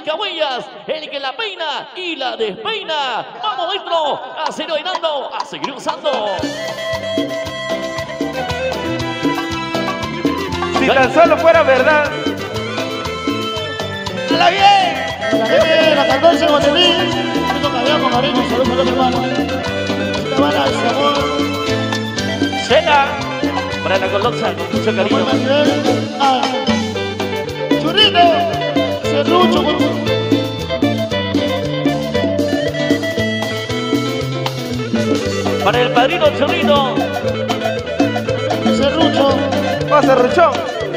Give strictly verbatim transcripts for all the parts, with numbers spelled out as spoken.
deja huellas, el que la peina y la despeina. Vamos, maestro, a seguir bailando, a seguir usando. Si tan solo fuera verdad. ¡A la bien! A la gente, la catorce, Guatemí. Rico Caviar con cariño, salud, salud, hermano. Esta bala es amor. Cena para la Colonza con mucho cariño. Ah, Churrito, serrucho. Para el padrino Churrito. Serrucho. Pasa, Ruchón.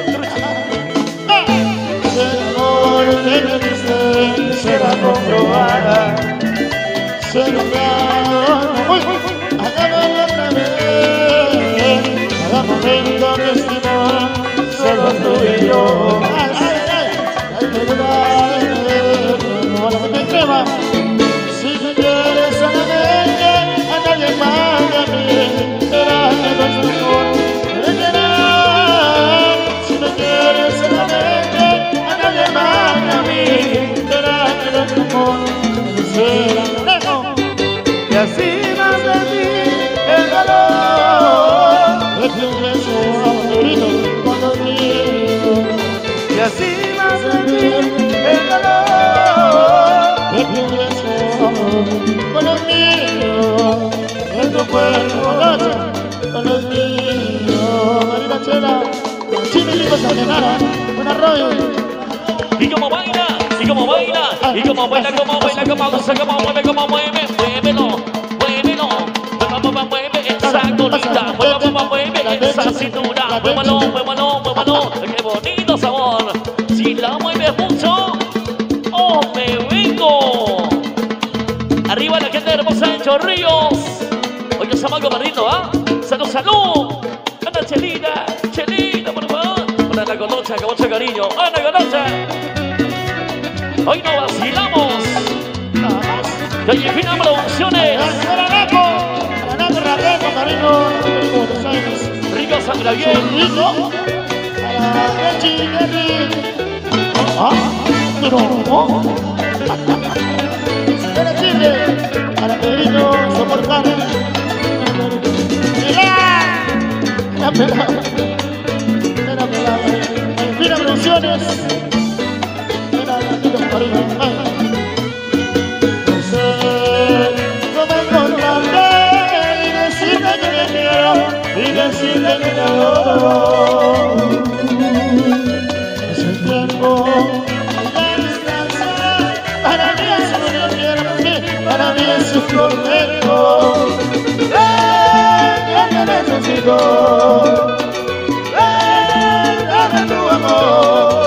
Será comprobada, será muy, muy, hagámoslo otra vez, cada momento que estima, solo tú y yo. Ay, ay, ay, ay, no vale que te crema. Si me quieres solamente, a nadie más que a mí, serás mi consejero. Si me quieres solamente, a nadie más que a mí. Y así más de ti el valor de tu beso favorito cuando río. Y así más de ti el valor De tu beso favorito con los míos. De tu cuerpo noche con los míos. Marina Chela, Chile Lico Sangenara, un arroyo. Y como baila, y como baila, y como baila, como baila, como usa, como mueve, como mueve, muévelo, muévelo, mueve, mueve esa colita, mueve, mueve esa cintura, muévalo, muévalo, muévalo, qué bonito sabor. Si la mueves mucho, oh, me vengo. Arriba la gente hermosa de Chorrillos. Oye, Samago Marrito, ¿ah? Salud, salud. Ana Chelita, Chelita, por favor. Para la Coloncha, con mucho cariño. Ana Coloncha. Hoy no vacilamos. Callejina Producciones. Rico Sangra bien. Rico. Para Chile. Ah, no. Para Chile. Para Pedrito soportar. La pelada. La pelada. Callejina Producciones. No sé cómo encontrarme y decirte que te quiero y decirte que te adoro. Es el tiempo y la distancia, para mí es un infierno, para mí es un tormento. Ven, yo te necesito, ven, dame tu amor.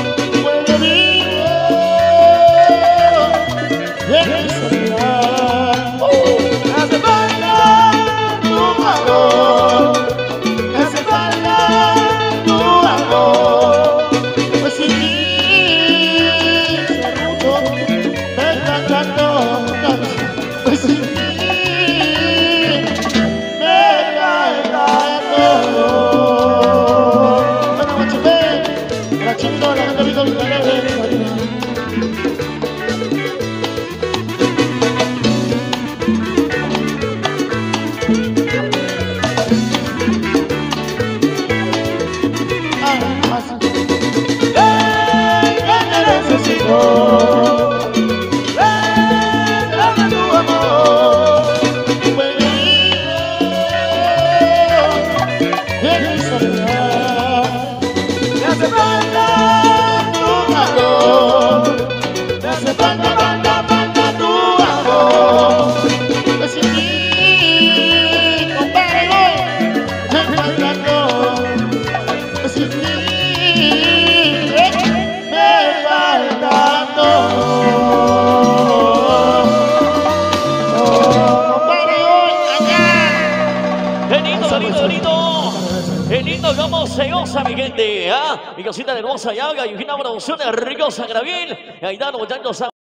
Como se goza, mi gente, ¿ah? Mi cosita hermosa y haga, y una producción de Rico Sangra bien. Ahí están los muchachos.